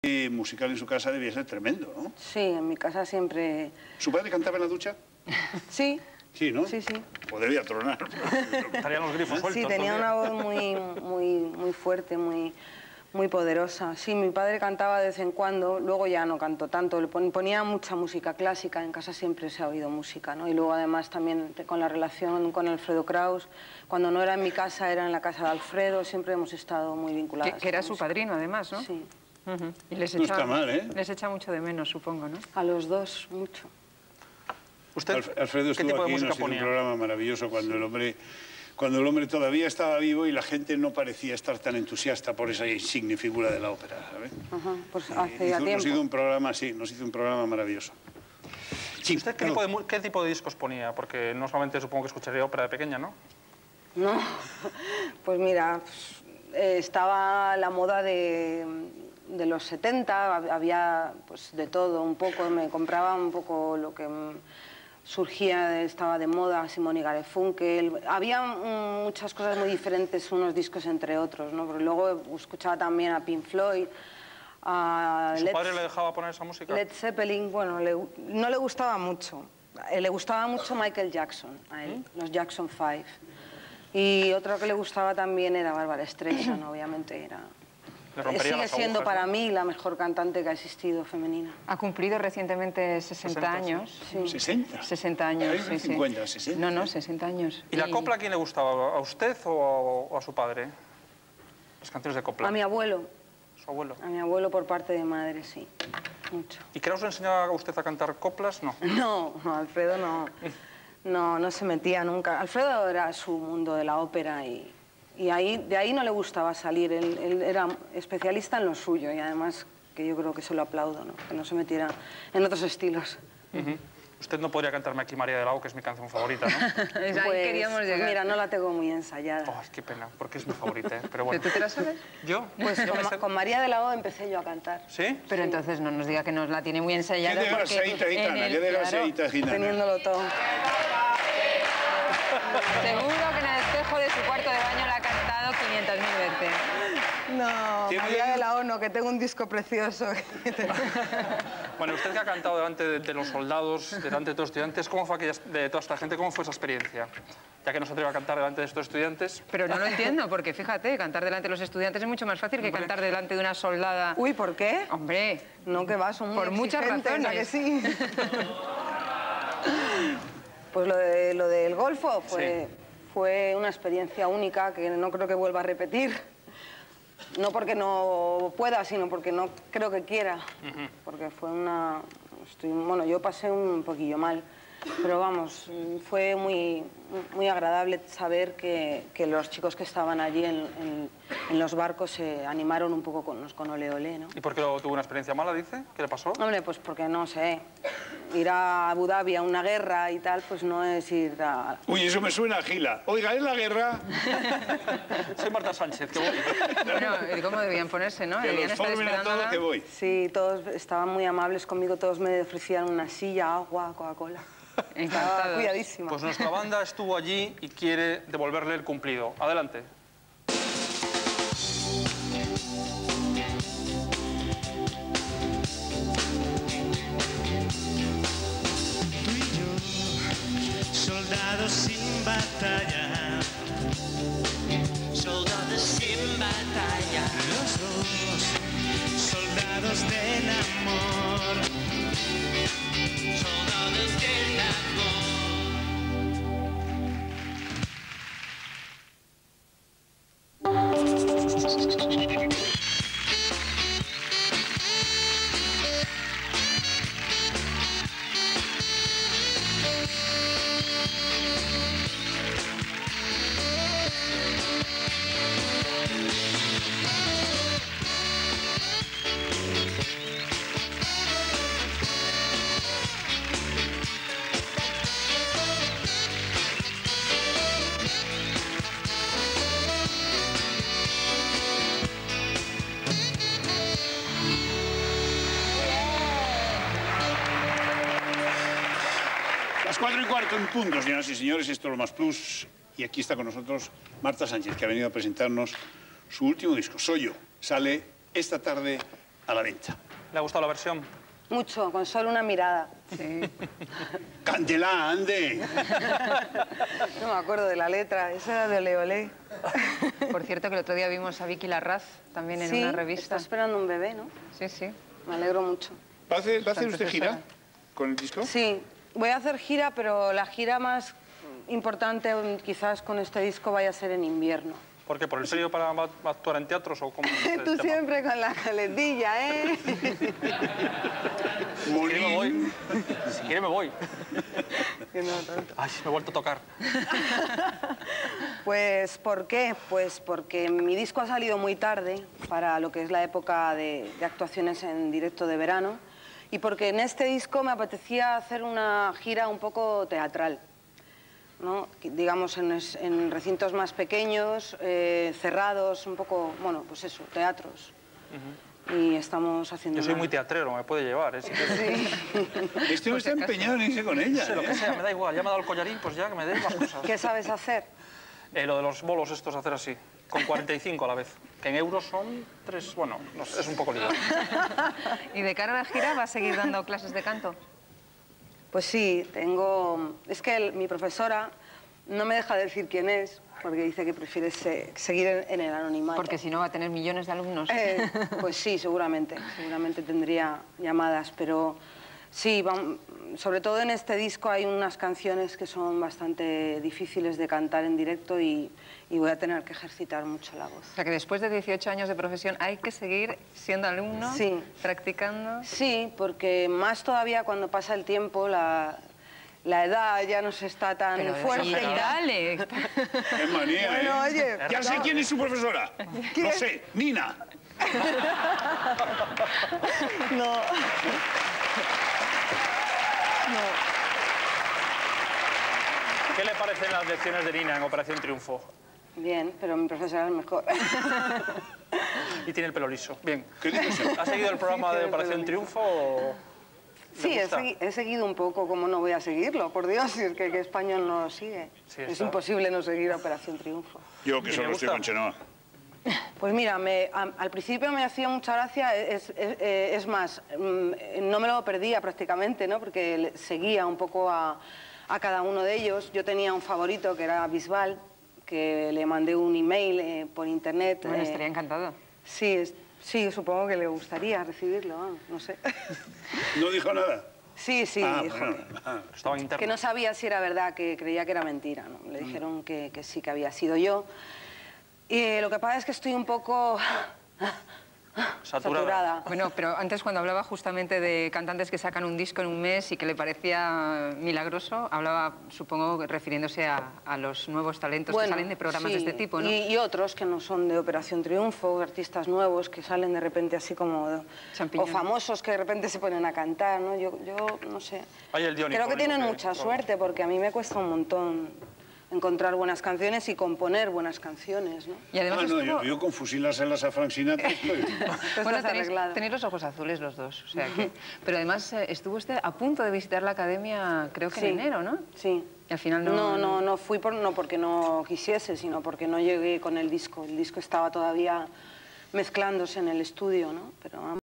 musical en su casa debía ser tremendo, ¿no? Sí, en mi casa siempre... ¿Su padre cantaba en la ducha? Sí. Sí, ¿no? Sí, sí. O debía tronar. Estarían los grifos sueltos. Sí, tenía una voz muy fuerte, muy poderosa. Sí, mi padre cantaba de vez en cuando, luego ya no cantó tanto. Le ponía mucha música clásica, en casa siempre se ha oído música, ¿no? Y luego además también con la relación con Alfredo Kraus, cuando no era en mi casa, era en la casa de Alfredo, siempre hemos estado muy vinculadas. Que era su padrino, además, ¿no? Sí. Y les No está mal, ¿eh? Les echa mucho de menos, supongo, ¿no? A los dos, mucho. ¿Usted Alfredo qué tipo estuvo de aquí, música nos hizo un ponía? programa maravilloso cuando el hombre todavía estaba vivo y la gente no parecía estar tan entusiasta por esa insigne figura de la ópera, ¿sabes? Ajá, pues hace ya tiempo. Nos hizo un programa, sí, nos hizo un programa maravilloso. Sí, ¿Usted qué tipo de discos ponía? Porque no solamente supongo que escucharía ópera de pequeña, ¿no? No, pues mira, estaba la moda de los 70, había pues de todo un poco, me compraba un poco lo que surgía, estaba de moda, Simón y Garfunkel, había muchas cosas muy diferentes unos discos entre otros, ¿no? Porque luego escuchaba también a Pink Floyd, a ¿Su padre le dejaba poner esa música? Led Zeppelin, bueno, no le gustaba mucho, le gustaba mucho Michael Jackson, a él, los Jackson 5. Y otro que le gustaba también era Bárbara Streisand, obviamente era... Sigue siendo para mí la mejor cantante que ha existido femenina. Ha cumplido recientemente 60 años. Sí. ¿60? 60 años, sí, 50, 60. No, no, 60 años. ¿Y la copla a quién le gustaba? ¿A usted o a su padre? Las canciones de copla. A mi abuelo. ¿Su abuelo? A mi abuelo por parte de madre, sí. Mucho. ¿Y Kraus le enseñaba a usted a cantar coplas? No. No, Alfredo no se metía nunca. Alfredo era su mundo de la ópera y de ahí no le gustaba salir. Él era especialista en lo suyo y además que yo creo que se lo aplaudo, ¿no? Que no se metiera en otros estilos. Usted no podría cantarme aquí María de la O, que es mi canción favorita, ¿no? Ahí queríamos llegar. Mira, no la tengo muy ensayada. Oh, qué pena, porque es mi favorita, ¿eh? Pero bueno. ¿Tú te la sabes? ¿Yo? Pues con María de la O empecé yo a cantar. ¿Sí? Pero entonces no nos diga que nos la tiene muy ensayada. ¿Qué de graseíta gitana? ¿Qué de graseíta gitana? Teniéndolo todo. Seguro que en el espejo de su cuarto de baño la ha cantado 500.000 veces. No, María de la O no, que tengo un disco precioso. Bueno, usted que ha cantado delante de los soldados, delante de todos los estudiantes, ¿cómo fue de toda esta gente, cómo fue esa experiencia? Ya que no se atreve a cantar delante de estos estudiantes. Pero no lo entiendo, porque fíjate, cantar delante de los estudiantes es mucho más fácil que cantar delante de una soldada. Uy, ¿por qué? Hombre, no, que va, son muy por muchas exigentes, razones. ¿a que sí? Pues lo del Golfo fue una experiencia única que no creo que vuelva a repetir. No porque no pueda, sino porque no creo que quiera. Porque fue una... Bueno, yo pasé un poquillo mal, pero vamos, fue muy agradable saber que los chicos que estaban allí en los barcos se animaron un poco con Ole Ole, ¿no? ¿Y por qué tuvo una experiencia mala, dice? ¿Qué le pasó? Hombre, pues porque no sé, ir a Abu Dhabi a una guerra y tal, pues no es ir a... Uy, eso me suena a Gila. Oiga, ¿es la guerra? Soy Marta Sánchez, que voy. Bueno, ¿cómo debían ponerse, no? Que Debían los estar formen a esperándola. todos que voy. Sí, todos estaban muy amables conmigo, todos me ofrecían una silla, agua, Coca-Cola. Estaba Encantados. cuidadísima. Pues nuestra banda estuvo allí y quiere devolverle el cumplido. Adelante. Tú y yo, soldados sin batalla. Soldados sin batalla. Los dos, soldados del amor. Soldados del amor. Las 4:15 en punto, señoras y señores, esto es Lo Más Plus. Y aquí está con nosotros Marta Sánchez, que ha venido a presentarnos su último disco, Soy Yo. Sale esta tarde a la venta. ¿Le ha gustado la versión? Mucho, con solo una mirada. Sí. ¡Cántela, ande! No me acuerdo de la letra, esa era de Ole Ole. Por cierto, que el otro día vimos a Vicky Larraz también en Sí, una está revista. esperando un bebé, ¿no? Sí, sí. Me alegro mucho. ¿Va a hacer usted Entonces, gira con el disco? Sí, voy a hacer gira, pero la gira más importante quizás con este disco vaya a ser en invierno. ¿Por qué? ¿Por el serio para actuar en teatros o cómo? es el Tú tema? siempre con la caletilla, ¿eh? Si quiere me voy. Si quiere me voy. Que no tanto. Ay, me he vuelto a tocar. Pues, ¿por qué? Pues porque mi disco ha salido muy tarde para lo que es la época de actuaciones en directo de verano y porque en este disco me apetecía hacer una gira un poco teatral, ¿no? Digamos en recintos más pequeños, cerrados, un poco, bueno, pues eso, teatros. Y estamos haciendo... Yo soy muy teatrero, me puede llevar, ¿eh? Si quiere. Sí. Este no está empeñado en irse con ella. No sé, lo que sea, me da igual. Ya me ha dado el collarín, pues ya que me dé más cosas. ¿Qué sabes hacer? Lo de los bolos estos, hacer así, con 45 a la vez. Que en euros son 3, bueno, no sé, es un poco lío. ¿Y de cara a la gira va a seguir dando clases de canto? Pues sí, tengo... Es que mi profesora no me deja decir quién es, porque dice que prefiere seguir en el anonimato. Porque si no va a tener millones de alumnos. Pues sí, seguramente tendría llamadas, pero sí, sobre todo en este disco hay unas canciones que son bastante difíciles de cantar en directo y voy a tener que ejercitar mucho la voz. O sea que después de 18 años de profesión hay que seguir siendo alumno, Sí. practicando. Sí, porque más todavía cuando pasa el tiempo, la edad ya no se está tan Pero fuerte. y dale. ¡Qué manía, Bueno, ¿eh? oye, Ya sé quién es su profesora. No sé, Nina. No. ¿Qué le parecen las lecciones de Nina en Operación Triunfo? Bien, pero mi profesora es mejor. Y tiene el pelo liso. Bien. ¿Qué dices? ¿Ha seguido el programa de Operación Triunfo o...? Sí, ¿Le gusta? he seguido un poco, ¿cómo no voy a seguirlo? Por Dios, si es que español no lo sigue. Sí, es está. imposible no seguir Operación Triunfo. Yo que ¿Y solo le estoy gusta? con Chenoa. Pues mira, al principio me hacía mucha gracia, es más, no me lo perdía prácticamente, ¿no? Porque seguía un poco a cada uno de ellos. Yo tenía un favorito que era Bisbal, que le mandé un email por internet. Bueno, estaría encantado. Sí, sí, supongo que le gustaría recibirlo, no sé. ¿No dijo nada? Sí, dijo bueno. Estaba interno. que no sabía si era verdad, que creía que era mentira, ¿no? Le dijeron que sí, que había sido yo. Y lo que pasa es que estoy un poco saturada. Bueno, pero antes cuando hablaba justamente de cantantes que sacan un disco en un mes y que le parecía milagroso, hablaba, supongo, refiriéndose a los nuevos talentos que salen de programas de sí, este tipo, ¿no? Y otros que no son de Operación Triunfo, artistas nuevos que salen de repente así como... o Champiñón. famosos que de repente se ponen a cantar, ¿no? Yo no sé. Hay el Diónico, Creo que digo tienen que- mucha suerte porque a mí me cuesta un montón encontrar buenas canciones y componer buenas canciones, ¿no? Y además No, estuvo... yo con fusilárselas a Frank Sinatra estoy... Tú Bueno, estás arreglado. tenéis los ojos azules los dos, o sea que... Pero además estuvo usted a punto de visitar la academia, creo que Sí. en enero, ¿no? Sí. Y al final No fui no porque no quisiese, sino porque no llegué con el disco. El disco estaba todavía mezclándose en el estudio, ¿no? Pero